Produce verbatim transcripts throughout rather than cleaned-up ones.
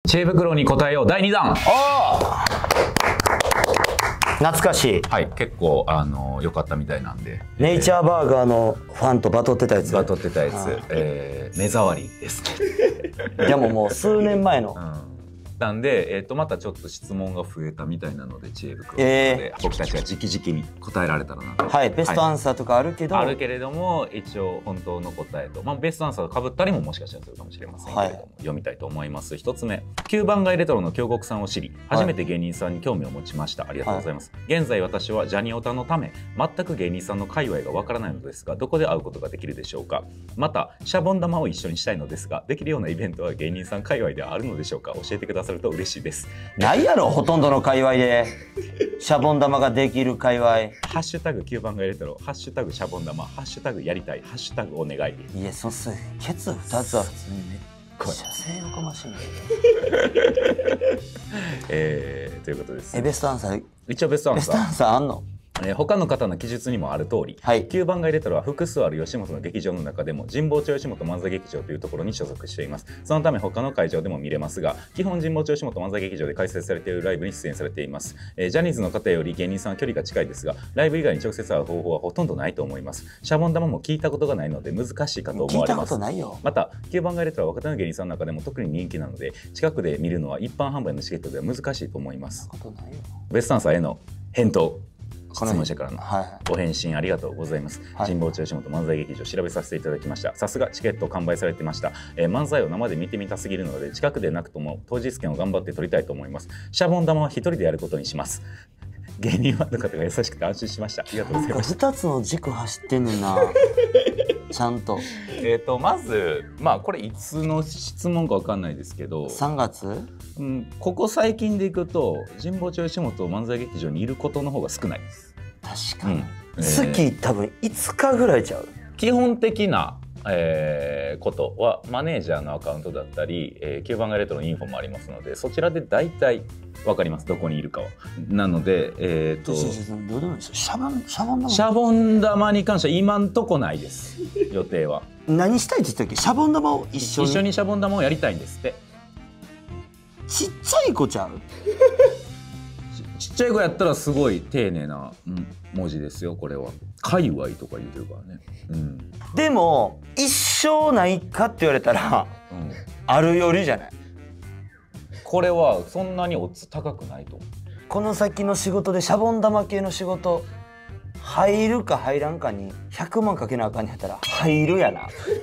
知恵袋に答えようだいにだん。 お懐かしい。 はい、結構あの良かったみたいなんで。 ネイチャーバーガーのファンとバトってたやつ。 バトってたやつ、えー、目障りですね。 でももう数年前の。 うんなんで、えー、とまたちょっと質問が増えたみたいなので知恵袋で、 えー、 僕たちが直々に答えられたらなと。 はいベストアンサーとかあるけど、 はい、あるけれども一応本当の答えと、まあ、ベストアンサーがかぶったりももしかしたらするかもしれませんけれども、はい、読みたいと思います。ひとつめ、きゅうばん街レトロの京極さんを知り初めて芸人さんに興味を持ちました。ありがとうございます、はい、現在私はジャニオタのため全く芸人さんの界隈がわからないのですが、どこで会うことができるでしょうか。またシャボン玉を一緒にしたいのですが、できるようなイベントは芸人さん界隈ではあるのでしょうか。教えてくださると嬉しいです。 ないやろほとんどの界隈でシャボン玉ができる界隈。 ハッシュタグきゅうばん街レトロ、ハッシュタグシャボン玉、ハッシュタグやりたい、ハッシュタグお願い。 いやそっすケツふたつは普通にめっちゃ性欲マシンだよ。 えー、ということです。 えベストアンサー一応ベストアンサーベストアンサーあんの。 えー、他の方の記述にもある通り、はい、きゅうばん街レトロは複数ある吉本の劇場の中でも神保町吉本漫才劇場というところに所属しています。そのため他の会場でも見れますが、基本神保町吉本漫才劇場で開催されているライブに出演されています。えー、ジャニーズの方より芸人さんは距離が近いですが、ライブ以外に直接会う方法はほとんどないと思います。シャボン玉も聞いたことがないので難しいかと思われます。 聞いたことないよ。 またきゅうばん街レトロは若手の芸人さんの中でも特に人気なので、近くで見るのは一般販売のチケットでは難しいと思います。ベストアンサーへの返答、質問者からのご返信ありがとうございます。はい、神保町吉本漫才劇場調べさせていただきました。さすがチケット完売されてました。えー、漫才を生で見てみたすぎるので近くでなくとも当日券を頑張って取りたいと思います。シャボン玉は一人でやることにします。芸人ファンの方が優しくて安心しました。ありがとうございました。 ふたつの軸走ってんねんな。ちゃんと。 えっとまずまあこれいつの質問かわかんないですけど、 さんがつ、 うん、ここ最近でいくと神保町吉本漫才劇場にいることの方が少ないです。 確かに、うんえー、月多分いつかぐらいちゃう。 基本的な、えー、ことはマネージャーのアカウントだったり、えー、きゅうばん街レトロのインフォもありますので、そちらで大体分かります、どこにいるかは。なのでえっとシャボンシャボン玉シャボン玉に関しては今んとこないです予定は。 何したいって言ったっけ。シャボン玉を一緒に一緒にシャボン玉をやりたいんですって。 ちっちゃい子ちゃうちっちゃい子やったらすごい丁寧な文字ですよ。これは界隈とか言うてるからね、うん、 でも一生ないかって言われたら、うん、あるよりじゃない。 これはそんなにオッズ高くないと思う。 この先の仕事でシャボン玉系の仕事入るか入らんかにひゃくまんかけなあかんねやったら入るやな。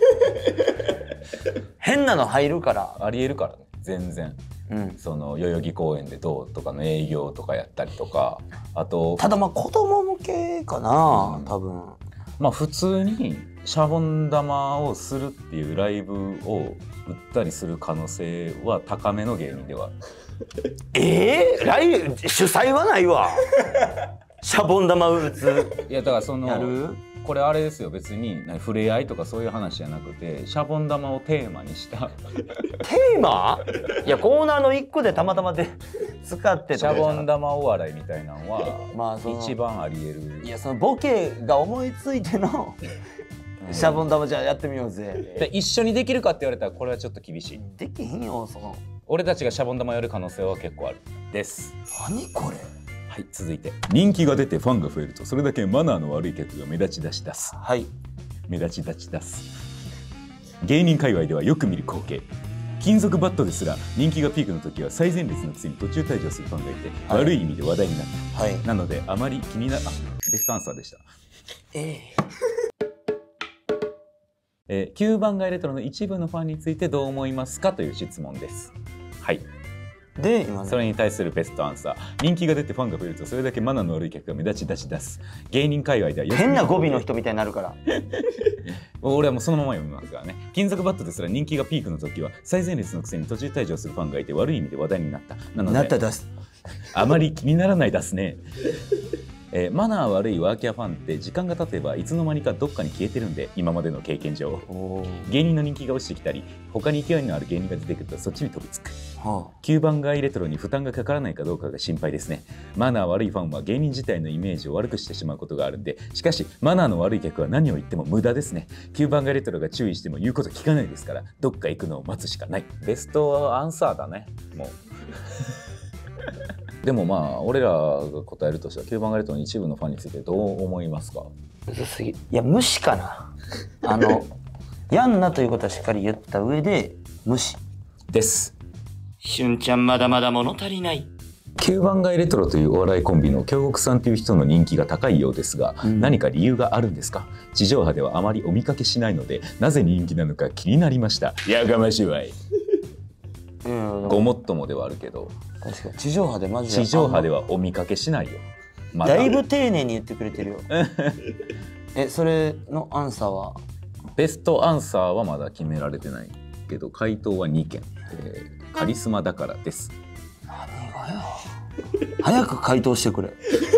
変なの入るからありえるからね全然。うん、その代々木公園でどうとかの営業とかやったりとか、あとただまあ子供向けかな、うん、多分まあ普通にシャボン玉をするっていうライブを売ったりする可能性は高めの芸人ではえー、ライブ主催はないわ。シャボン玉打つ。 いやだからそのやるこれあれですよ、別に触れ合いとかそういう話じゃなくてシャボン玉をテーマにしたテーマいやコーナーのいっこでたまたまで使ってシャボン玉お笑いみたいなのはまあその一番ありえる。 いやそのボケが思いついてのシャボン玉じゃあやってみようぜ。 で一緒にできるかって言われたらこれはちょっと厳しい。 できへんよその。 俺たちがシャボン玉やる可能性は結構あるです。 何これ。 はい、続いて人気が出てファンが増えるとそれだけマナーの悪い客が目立ち出し出す。 はい、 目立ち出し出す。芸人界隈ではよく見る光景。金属バットですら人気がピークの時は最前列のくせに途中退場するファンがいて、はい、悪い意味で話題になった、はい、なのであまり気にならあベストアンサーでした。えーえー、きゅうばん街レトロの一部のファンについてどう思いますかという質問です。はい。 で今、ね、 それに対するベストアンサー。人気が出てファンが増えるとそれだけマナーの悪い客が目立ち出し出す。芸人界隈ではよく変な語尾の人みたいになるから俺はもうそのまま読みますからね。金属バットですら人気がピークの時は最前列のくせに途中退場するファンがいて悪い意味で話題になった。なのでなった出すあまり気にならない出すね。 えー、マナー悪いワーキャーファンって時間が経てばいつの間にかどっかに消えてるんで、今までの経験上芸人の人気が落ちてきたり他に勢いのある芸人が出てくるとそっちに飛びつく、はあ、きゅうばん街レトロに負担がかからないかどうかが心配ですね。マナー悪いファンは芸人自体のイメージを悪くしてしまうことがあるんで、しかしマナーの悪い客は何を言っても無駄ですね。きゅうばん街レトロが注意しても言うこと聞かないですから、どっか行くのを待つしかない。ベストアンサーだねもうでもまあ俺らが答えるとしたらきゅうばん街レトロの一部のファンについてどう思いますか？ むずすぎ。いや無視かな。あのやんなということはしっかり言った上で無視です。 しゅんちゃんまだまだ物足りない。 きゅうばん街レトロというお笑いコンビの京極さんという人の人気が高いようですが、うん、何か理由があるんですか？地上波ではあまりお見かけしないので、なぜ人気なのか気になりました。やがましいわい。うん、ごもっともではあるけど、 確かに地上波でマジで地上波ではお見かけしないよ。 ま、だいぶ丁寧に言ってくれてるよ。え、それのアンサーは？ ベストアンサーはまだ決められてないけど、回答はにけん、えー、カリスマだからです。 何がよ。早く回答してくれ。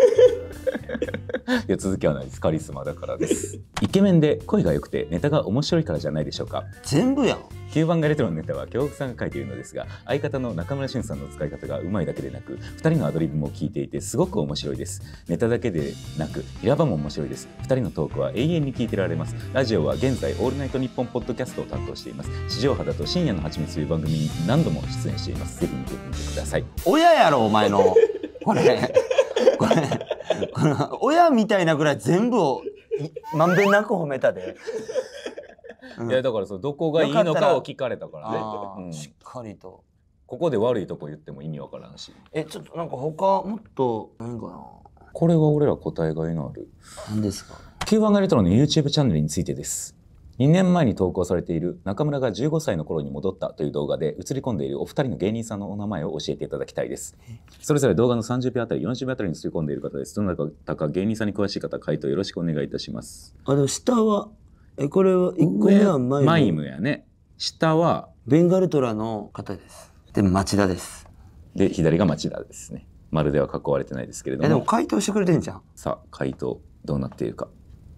いや続きはないです。カリスマだからです。イケメンで声が良くてネタが面白いからじゃないでしょうか。 全部やん。 きゅうばん街レトロのネタは京極さんが書いているのですが、相方の中村俊さんの使い方がうまいだけでなく、ふたりのアドリブも聞いていてすごく面白いです。ネタだけでなく平場も面白いです。ふたりのトークは永遠に聞いてられます。ラジオは現在オールナイトニッポンポッドキャストを担当しています。地上波だと深夜のはちみつという番組に何度も出演しています。ぜひ見てみてください。 親やろお前のこれこれこの親みたいなぐらい全部をまんべんなく褒めたで。 うん、いやだからそのどこがいいのかを聞かれたからね、 うん、しっかりとここで悪いとこ言っても意味わからんし。 えちょっとなんか他もっと何かな。 これは俺ら答えがいのある。 何ですか？ きゅうばん街レトロの ユーチューブ チャンネルについてです。にねんまえに投稿されている中村がじゅうごさいの頃に戻ったという動画で映り込んでいるお二人の芸人さんのお名前を教えていただきたいです。それぞれ動画のさんじゅっぴょうあたりよんじゅっぴょうあたりに映り込んでいる方です。どなたか芸人さんに詳しい方回答よろしくお願いいたします。 あでも下はえこれはいっこめはマイム。 マイムやね。下はベンガルトラの方です。で町田です。 で左が町田ですね。丸では囲われてないですけれども。 えでも回答してくれてんじゃん。 さあ回答どうなっているか。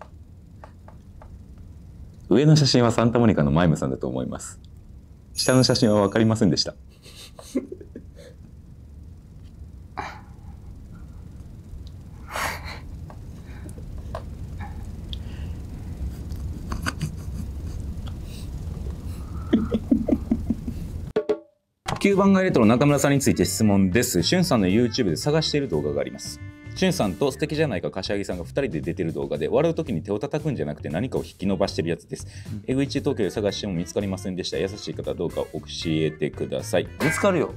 上の写真はサンタモニカのマイムさんだと思います。下の写真は分かりませんでした。きゅうばん街レトロ中村さんについて質問です。しゅんさんの ユーチューブ で探している動画があります。しゅんさんと素敵じゃないか柏木さんがふたりで出てる動画で、笑う時に手を叩くんじゃなくて何かを引き伸ばしてるやつです。えぐいち東京で探しても見つかりませんでした。優しい方どうか教えてください。 見つかるよ。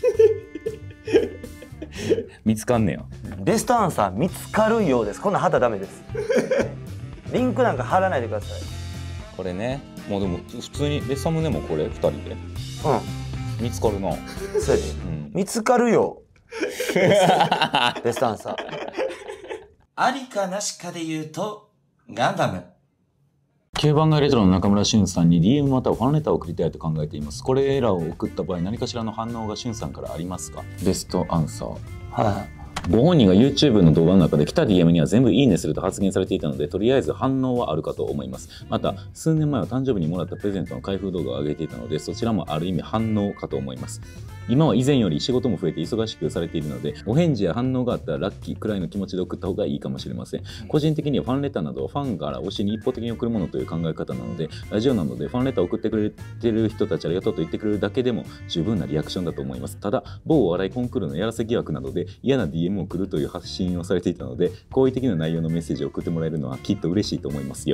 見つかんねや。 ベストアンサー見つかるようです。こんな旗ダメです。リンクなんか貼らないでください。 これね、もうでも普通にレサムネもこれふたりで。うん。見つかるな。 そうやで、うん。見つかるよ。ベストアンサー。ありかなしかで言うとガンダム。 きゅうばん街レトロの中村俊さんに ディーエム またはファンレターを送りたいと考えています。これらを送った場合何かしらの反応が俊さんからありますか？ベストアンサー。はい。ご本人が ユーチューブ の動画の中で来た ディーエム には全部いいねすると発言されていたので、とりあえず反応はあるかと思います。また数年前は誕生日にもらったプレゼントの開封動画を上げていたので、そちらもある意味反応かと思います。今は以前より仕事も増えて忙しくされているので、お返事や反応があったらラッキーくらいの気持ちで送った方がいいかもしれません。個人的にはファンレターなどはファンから推しに一方的に送るものという考え方なので、ラジオなのでファンレターを送ってくれてる人たちありがとうと言ってくれるだけでも十分なリアクションだと思います。ただ某お笑いコンクールのやらせ疑惑などで嫌な ディーエム を送るという発信をされていたので、好意的な内容のメッセージを送ってもらえるのはきっと嬉しいと思いますよ。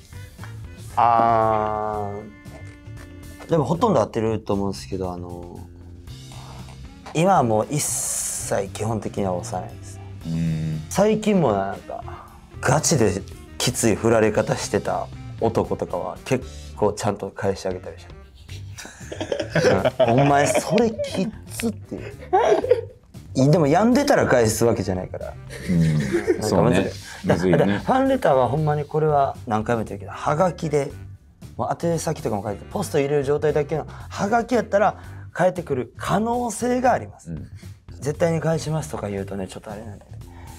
あーでもほとんど合ってると思うんですけど、あの今はもう一切基本的には押さないです。うん、最近もなんかガチできつい振られ方してた男とかは結構ちゃんと返してあげたりして、うん、お前それきつっていう。でも病んでたら返すわけじゃないから、うん、なんかむずい、ね、むずいよね。ファンレターはほんまにこれは何回も言ってるけど、はがきでもう宛先とかも書いてポスト入れる状態だけのはがきやったら返ってくる可能性があります、うん、絶対に返しますとか言うとねちょっとあれなんで、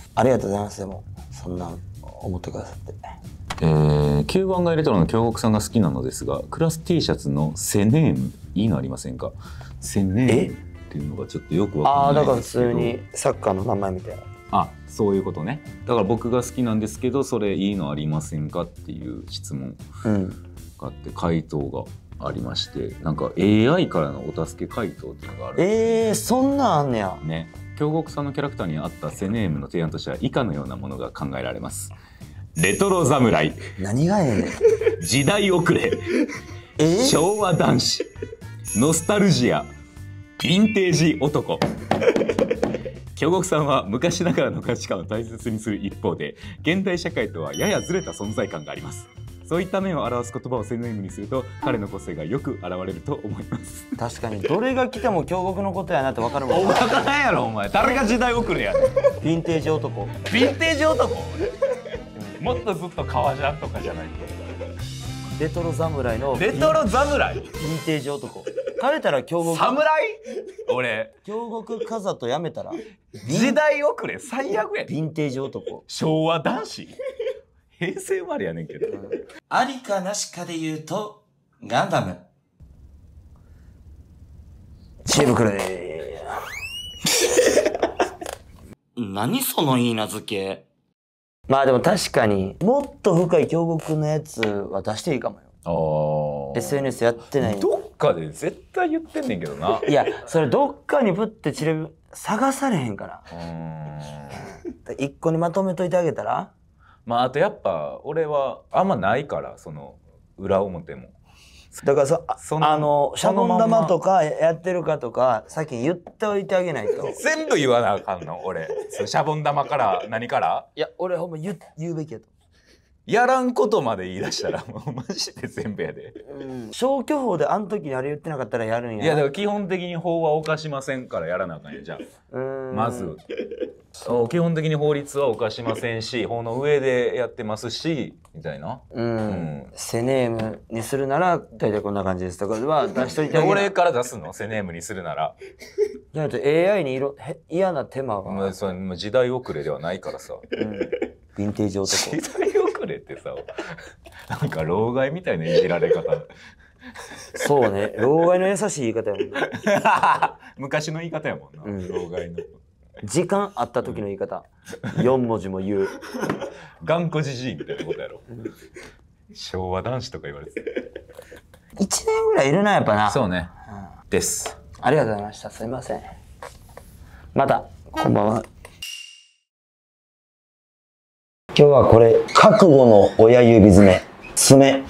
ありがとうございます。でもそんな思ってくださって。 えー、きゅうばん街レトロの京極さんが好きなのですが、クラス T シャツのセネームいいのありませんか？セネームっていうのがちょっとよくわかんないんですけど。ああ、だから普通にサッカーの名前みたいな。 あ、そういうことね。だから僕が好きなんですけど、それいいのありませんかっていう質問があって回答がありまして、なんか エーアイ からのお助け回答っていうのがある。 えー、そんなんあんねや。 ね。京極さんのキャラクターに合ったセネームの提案としては以下のようなものが考えられます。レトロ侍。 何がええねん。 時代遅れ。えー、昭和男子。ノスタルジア。ヴィンテージ男。京極さんは昔ながらの価値観を大切にする一方で、現代社会とはややずれた存在感があります。そういった面を表す言葉をセネームにすると、彼の個性がよく現れると思います。 確かにどれが来ても京極のことやなって分かるもん。 お前分からんやろお前。誰が時代遅れやねん。 ヴィンテージ男。 ヴィンテージ男。もっとずっと革ジャンとかじゃないと。 レトロ侍のレトロ侍。 ヴィンテージ男。変えたら京極。 侍？俺。 京極風とやめたら。 時代遅れ最悪や。 ヴィンテージ男。 昭和男子。平成生まれやねんけど。 ありかなしかで言うとガンダム。知恵袋でー。何そのいい名付け。まあでも確かにもっと深い京極のやつは出していいかもよ。ああ。エスエヌエス やってない。 どっかで絶対言ってんねんけどな。 いやそれどっかにぶって散れる探されへんから。一個にまとめといてあげたら。 まああとやっぱ俺はあんまないからその裏表も。 だからそそのあのシャボン玉とかやってるかとか先に言っておいてあげないと。 全部言わなあかんの俺。シャボン玉から何から？ いや俺ほんま言う言うべきやと。 やらんことまで言い出したらもうマジで全部やで。 うん、消去法であの時にあれ言ってなかったらやるんや。 いやだから基本的に法は犯しませんからやらなあかんやじゃあ。まず。そう基本的に法律は犯しませんし法の上でやってますしみたいな。 うん、うん、セネームにするなら大体こんな感じですとかは出しといてあげる。 俺から出すのセネームにするなら。 じゃあ エーアイ にいろ嫌な手間が。 まあそれ時代遅れではないからさ。うん、 ヴィンテージ男。 時代遅れってさなんか老害みたいないじられ方。 そうね老害の優しい言い方やもんね。 昔の言い方やもんな、うん、老害の。 時間あった時の言い方、うん、よん文字も言う頑固じじいみたいなことやろ、うん、昭和男子とか言われていちねんぐらいいるなやっぱな。 そうね、うん、です。 ありがとうございました。すいません。またこんばんは。今日はこれ覚悟の親指詰め爪